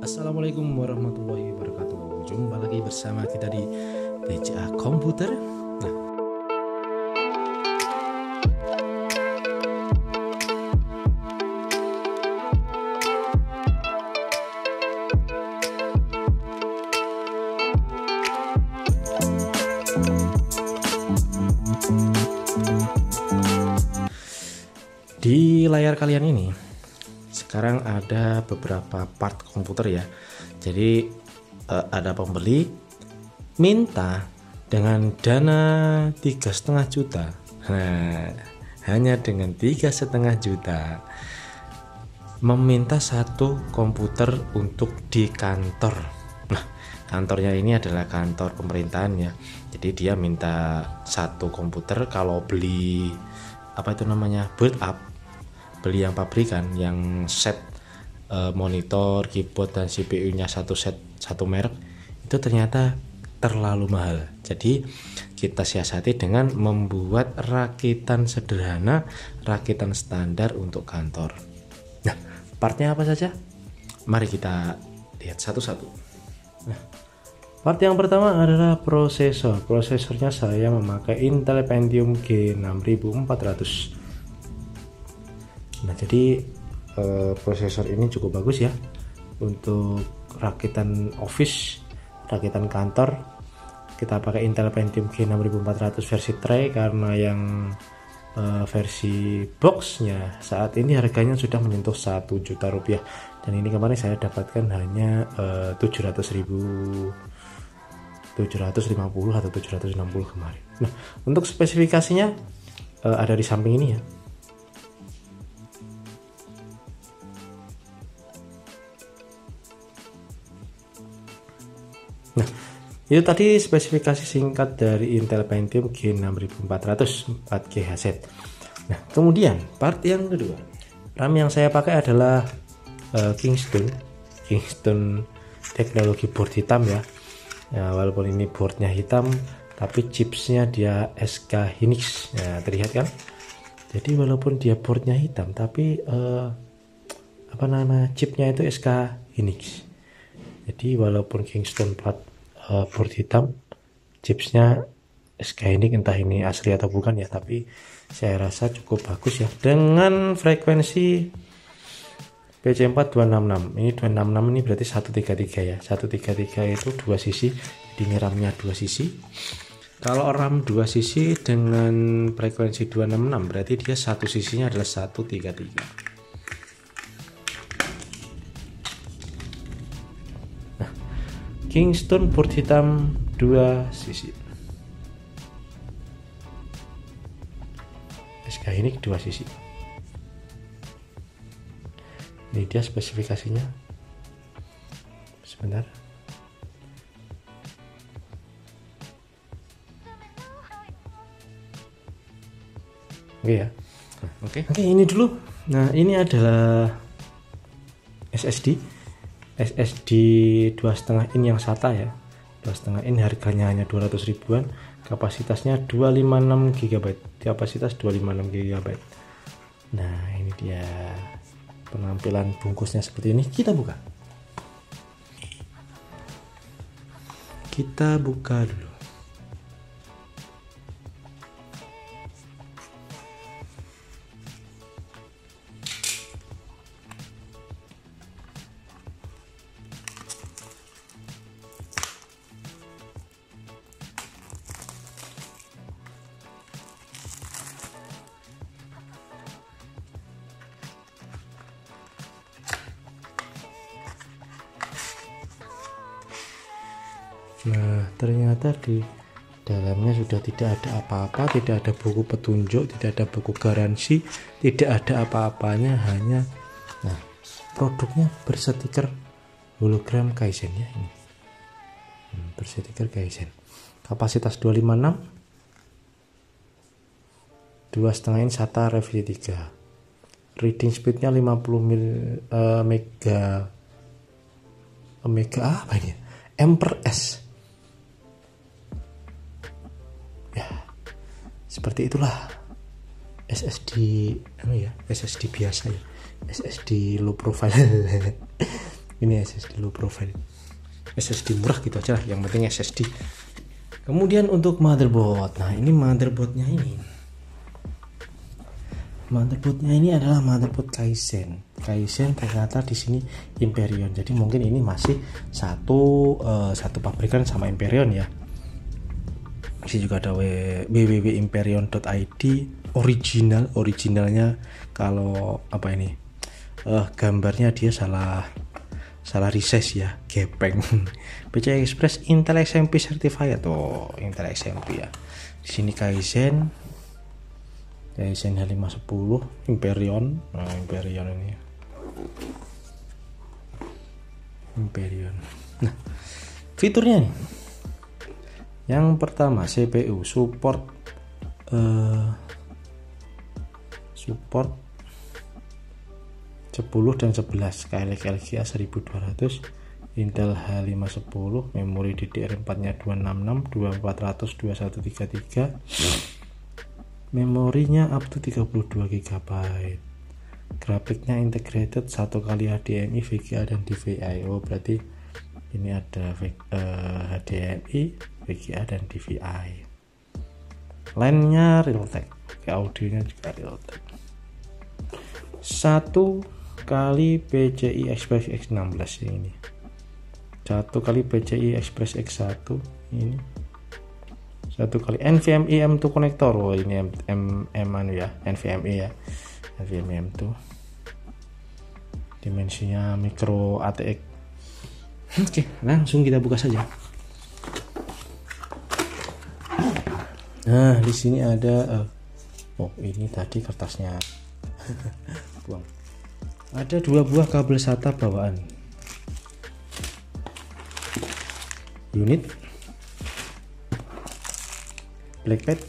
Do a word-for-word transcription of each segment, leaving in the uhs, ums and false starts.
Assalamualaikum warahmatullahi wabarakatuh. Jumpa lagi bersama kita di B C A Komputer. Nah, di layar kalian ini sekarang ada beberapa part komputer ya. Jadi eh, ada pembeli minta dengan dana tiga setengah juta. Nah, hanya dengan tiga setengah juta meminta satu komputer untuk di kantor. Nah, kantornya ini adalah kantor pemerintahan ya. Jadi dia minta satu komputer. Kalau beli apa itu namanya build up, beli yang pabrikan, yang set e, monitor, keyboard dan C P U-nya satu set, satu merek, itu ternyata terlalu mahal. Jadi kita siasati dengan membuat rakitan sederhana, rakitan standar untuk kantor. Nah, partnya apa saja? Mari kita lihat satu-satu. Nah, part yang pertama adalah prosesor. Prosesornya saya memakai Intel Pentium G enam ribu empat ratus. Nah, jadi eh, prosesor ini cukup bagus ya untuk rakitan office, rakitan kantor. Kita pakai Intel Pentium G enam ribu empat ratus versi tray karena yang eh, versi boxnya saat ini harganya sudah menyentuh satu juta rupiah, dan ini kemarin saya dapatkan hanya eh, tujuh ratus ribu, tujuh ratus lima puluh atau tujuh ratus enam puluh kemarin. Nah, untuk spesifikasinya eh, ada di samping ini ya. Nah, itu tadi spesifikasi singkat dari Intel Pentium G enam ribu empat ratus empat G H Z. Nah, kemudian part yang kedua, RAM yang saya pakai adalah uh, Kingston Kingston teknologi board hitam ya. Ya, walaupun ini boardnya hitam, tapi chipsnya dia S K Hynix. Ya, terlihat kan? Jadi walaupun dia boardnya hitam, tapi uh, apa nama chipnya itu S K Hynix. Jadi walaupun Kingston plat uh, board hitam, chipsnya S K Hynix, entah ini asli atau bukan ya, tapi saya rasa cukup bagus ya. Dengan frekuensi P C empat dua enam enam. Ini dua enam enam ini berarti seratus tiga puluh tiga ya. seratus tiga puluh tiga itu dua sisi. Jadi ini RAM-nya dua sisi. Kalau RAM dua sisi dengan frekuensi dua enam enam berarti dia satu sisinya adalah seratus tiga puluh tiga. Kingston board hitam dua sisi, S K Hynix dua sisi. Ini dia spesifikasinya. Sebentar. Oke ya. Oke. Oke, ini dulu. Nah, ini adalah S S D. S S D dua koma lima in yang SATA ya. dua koma lima in harganya hanya dua ratus ribuan, kapasitasnya dua ratus lima puluh enam giga byte. Kapasitas dua ratus lima puluh enam giga byte. Nah, ini dia penampilan bungkusnya seperti ini. Kita buka. Kita buka dulu. Nah, ternyata di dalamnya sudah tidak ada apa-apa, tidak ada buku petunjuk, tidak ada buku garansi, tidak ada apa-apanya, hanya nah produknya berstiker hologram Kaizen ya ini. Hmm, berstiker Kaizen. Kapasitas dua ratus lima puluh enam, dua koma lima in SATA revisi tiga. Reading speednya lima puluh mil, uh, mega mega apa ini? M per S. Ya, seperti itulah S S D apa ya, S S D biasa ya, S S D low profile. Ini S S D low profile, S S D murah gitu aja lah, yang penting S S D. Kemudian untuk motherboard, nah ini motherboardnya ini motherboardnya ini adalah motherboard Kaizen. Kaizen ternyata di sini Hyperion, jadi mungkin ini masih satu uh, satu pabrikan sama Hyperion ya. Di sini juga ada w w w titik hyperion titik i d original originalnya. Kalau apa ini uh, gambarnya dia salah salah resize ya, gepeng. P C I Express Intel X M P certified tuh, Intel X M P ya. Di sini Kaizen Kaizen H lima sepuluh Hyperion. Nah, Hyperion ini Hyperion. Nah, fiturnya nih. Yang pertama C P U support uh, support sepuluh dan sebelas K L G A seribu dua ratus, Intel H lima sepuluh, memori D D R empat nya dua enam enam, dua empat ratus, dua satu tiga tiga, memorinya up to tiga puluh dua giga byte, grafiknya integrated satu kali H D M I, V G A dan D V I. Oh berarti ini ada uh, H D M I, V G A dan D V I. Line-nya Realtek, audionya juga Realtek. Satu kali P C I Express X enam belas ini, satu kali P C I Express X satu ini, satu kali NVMe M dua konektor. Oh ini M, M, M anu ya, NVMe ya, NVMe M dua, dimensinya micro A T X. Oke, langsung kita buka saja. Nah di sini ada uh, oh ini tadi kertasnya buang. Ada dua buah kabel SATA bawaan, unit, blackpad,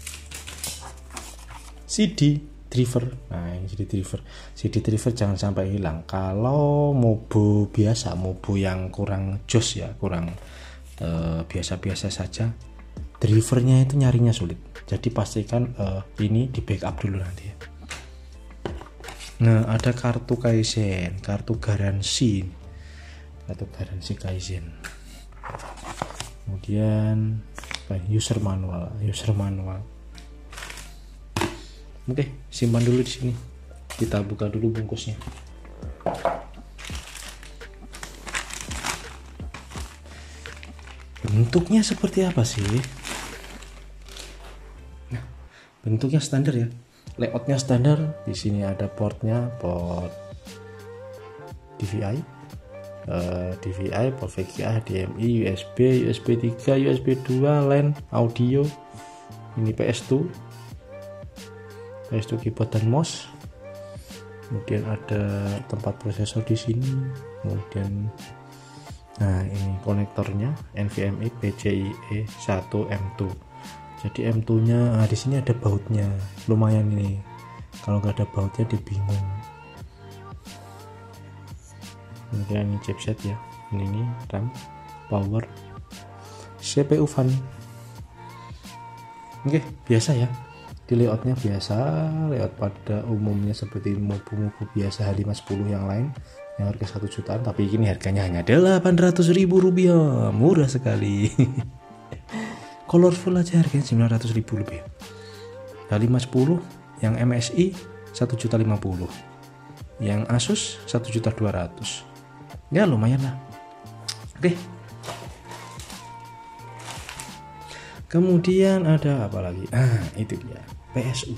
C D driver. Nah ini C D driver, C D driver jangan sampai hilang. Kalau mobo biasa, mobo yang kurang jos ya, kurang biasa-biasa uh, saja, drivernya itu nyarinya sulit. Jadi pastikan uh, ini di backup dulu nanti ya. Nah ada kartu Kaizen, kartu garansi, kartu garansi Kaizen. Kemudian user manual, user manual. Oke, simpan dulu di sini. Kita buka dulu bungkusnya. Bentuknya seperti apa sih? Nah, bentuknya standar ya. Layoutnya standar. Di sini ada portnya, port D V I, uh, D V I, port V G A, H D M I, U S B, U S B tiga, U S B dua, LAN, audio. Ini P S dua, P S dua keyboard dan mouse. Kemudian ada tempat prosesor di sini. Kemudian, nah ini konektornya NVMe P C I E satu M dua. Jadi M dua nya, nah di sini ada bautnya, lumayan ini. Kalau nggak ada bautnya dia bingung. Kemudian ini chipset ya, ini, ini RAM, power, C P U fan. Oke, biasa ya. Di layoutnya biasa, layout pada umumnya seperti mobu-mobu biasa H lima sepuluh yang lain yang harga satu jutaan, tapi ini harganya hanya delapan ratus ribu rupiah, murah sekali. Colorful aja harganya sembilan ratus ribu lebih. H lima sepuluh yang M S I satu juta lima puluh, yang Asus satu juta dua ratus. Ya lumayan lah. Oke. Kemudian ada apa lagi? Ah, itu dia, P S U.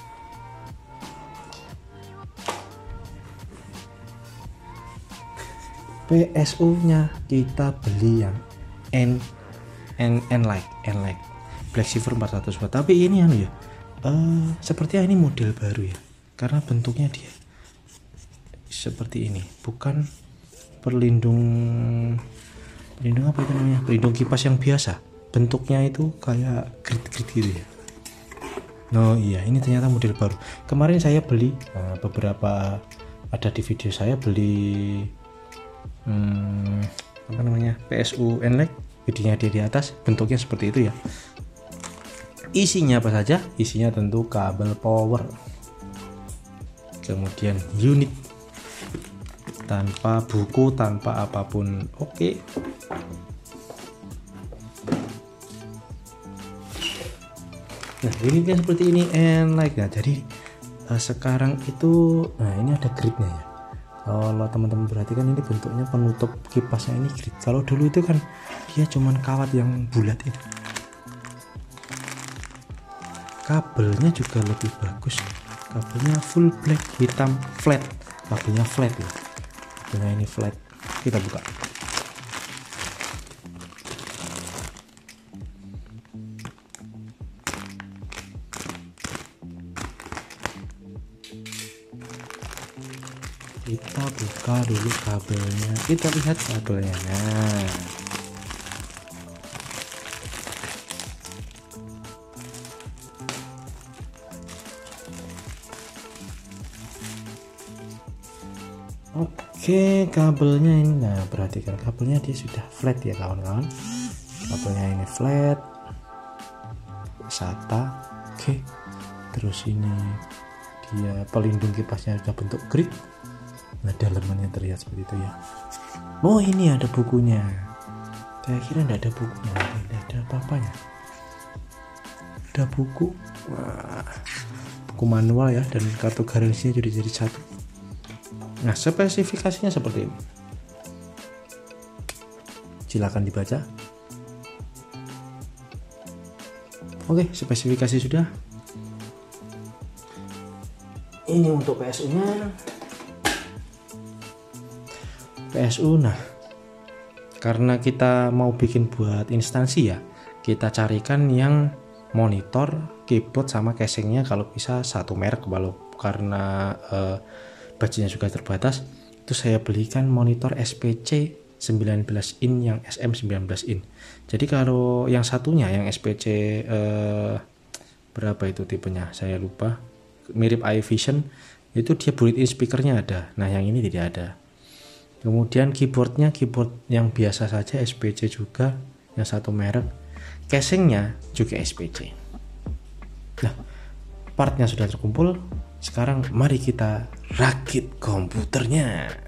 P S U-nya kita beli yang N N N-like, N-like Black Silver empat ratus watt. Tapi ini anu ya, uh, sepertinya ini model baru ya, karena bentuknya dia seperti ini, bukan perlindung pelindung apa itu namanya, pelindung kipas yang biasa. Bentuknya itu kayak grid-grid gitu ya. Oh iya, ini ternyata model baru. Kemarin saya beli, nah, beberapa ada di video saya beli hmm, apa namanya, P S U N-like. Videonya dia di atas, bentuknya seperti itu ya. Isinya apa saja? Isinya tentu kabel power, kemudian unit, tanpa buku, tanpa apapun. Oke. Nah, ini kan seperti ini and like. Nah, jadi uh, sekarang itu, nah ini ada gridnya ya. Kalau teman-teman perhatikan, ini bentuknya penutup kipasnya ini grid. Kalau dulu itu kan dia cuman kawat yang bulat itu. Kabelnya juga lebih bagus. Kabelnya full black, hitam, flat. Kabelnya flat ya. Kabelnya ini flat. Kita buka. Kita buka dulu kabelnya, kita lihat kabelnya. Nah, oke, kabelnya ini. Nah, perhatikan kabelnya, dia sudah flat ya kawan-kawan. Kabelnya ini flat, SATA. Oke, terus ini dia pelindung kipasnya sudah bentuk grid. Nah, dalamannya terlihat seperti itu ya. Oh, ini ada bukunya. Saya kira tidak ada bukunya, tidak ada apa-apanya. Ada buku. Wah, buku manual ya, dan kartu garansinya jadi jadi satu. Nah, spesifikasinya seperti ini. Silakan dibaca. Oke, spesifikasi sudah. Ini untuk P S U-nya. P S U, nah karena kita mau bikin buat instansi ya, kita carikan yang monitor, keyboard sama casingnya kalau bisa satu merek. Walau karena eh, budgetnya juga terbatas, itu saya belikan monitor S P C sembilan belas in yang S M sembilan belas in. Jadi kalau yang satunya yang S P C eh, berapa itu tipenya saya lupa, mirip iVision, itu dia built-in speakernya ada. Nah, yang ini tidak ada. Kemudian keyboardnya keyboard yang biasa saja, S P C juga, yang satu merek. Casingnya juga S P C. Nah, partnya sudah terkumpul. Sekarang mari kita rakit komputernya.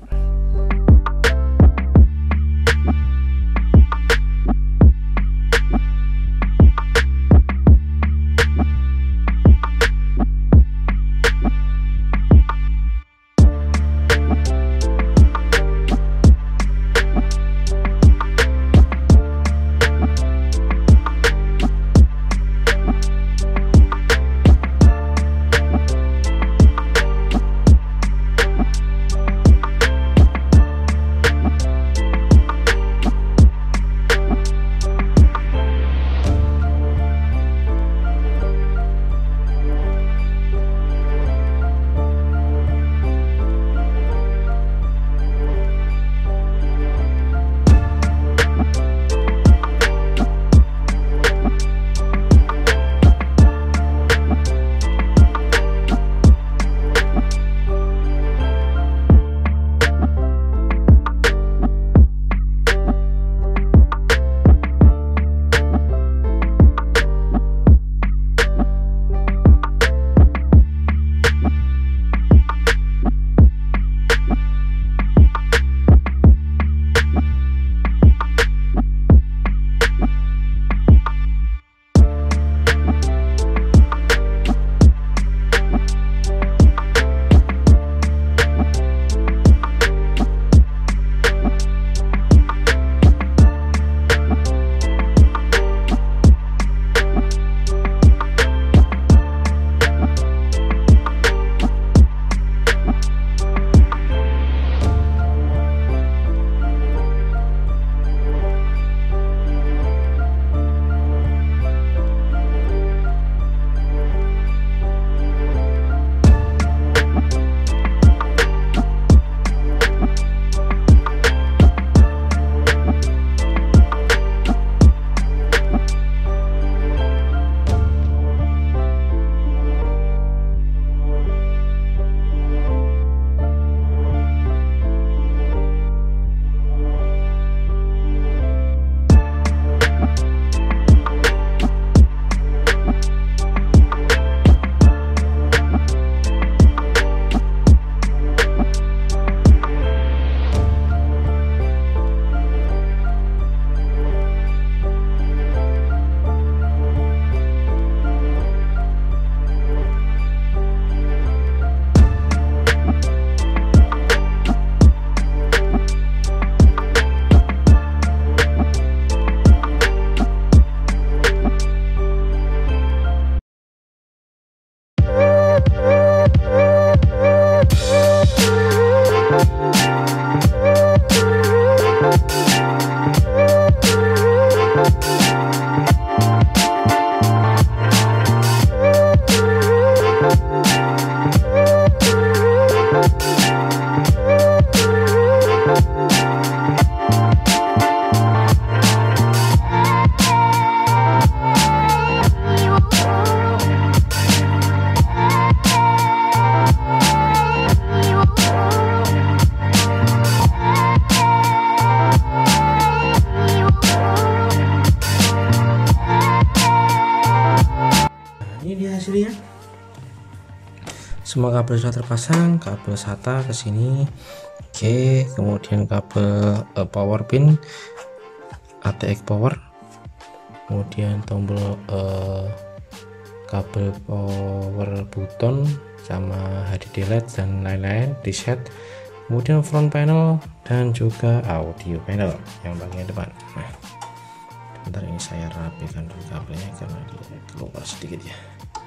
Semua kabel sudah terpasang, kabel SATA ke sini. Oke, kemudian kabel uh, power pin A T X power, kemudian tombol uh, kabel power button sama H D D L E D dan lain-lain di set. Kemudian front panel dan juga audio panel yang bagian depan. Nah, sebentar ini saya rapikan dulu kabelnya karena dia keluar sedikit ya.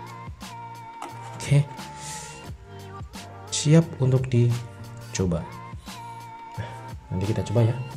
Oke, siap untuk dicoba. Nah, nanti kita coba ya.